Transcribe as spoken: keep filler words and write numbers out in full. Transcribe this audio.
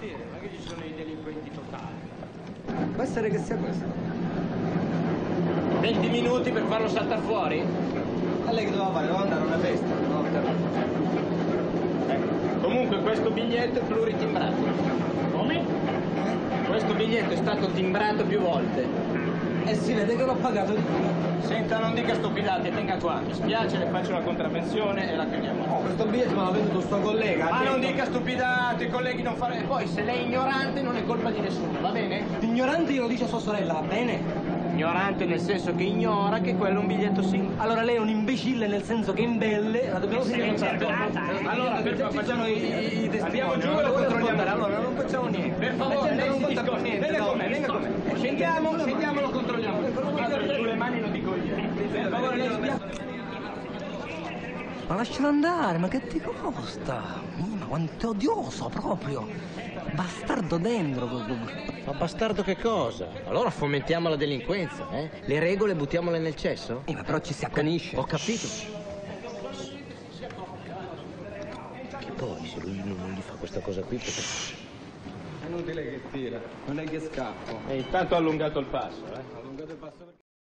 mestiere, non è che ci sono i delinquenti totali. Può essere che sia questo. venti minuti per farlo saltare fuori? E lei che doveva fare? Doveva andare a una festa, no? Ecco. Comunque questo biglietto è pluritimbrato. Come? Questo biglietto è stato timbrato più volte. E si vede che l'ho pagato di più. Senta, non dica stupidate, tenga qua. Mi spiace, le faccio la contravvenzione e la chiudiamo. Oh, questo biglietto me l'ha venduto sto collega. Ma ha non detto- dica stupidate, colleghi, non fare... E poi, se lei è ignorante, non è colpa di nessuno, va bene? Ignorante glielo dice a sua sorella, va bene? Ignorante nel senso che ignora che quello è un biglietto singolo. Allora lei è un imbecille nel senso che imbelle, la dobbiamo Sei incertata, eh? Allora, per Perché facciamo i, i, i testimoni? Andiamo giù non e lo lo vuole controlliamo. ascoltare, allora non facciamo niente. Per favore, La gente lei non si conta per discosti. niente. Venga no. con me, venga con me. Scendiamo, scendiamo, lo controlliamo. Alzo giù le mani, lo dico io. Per favore, lei si... Ma lascialo andare, ma che ti costa? Ma quanto è odioso proprio. Bastardo dentro. Ma bastardo che cosa? Allora fomentiamo la delinquenza, eh? Le regole buttiamole nel cesso? Eh, ma però ci si accanisce. Ho capito. Che poi, se lui non gli fa questa cosa qui, perché... È inutile che tira, non è che scappo. E intanto ha allungato il passo, eh? Allungate il passo perché...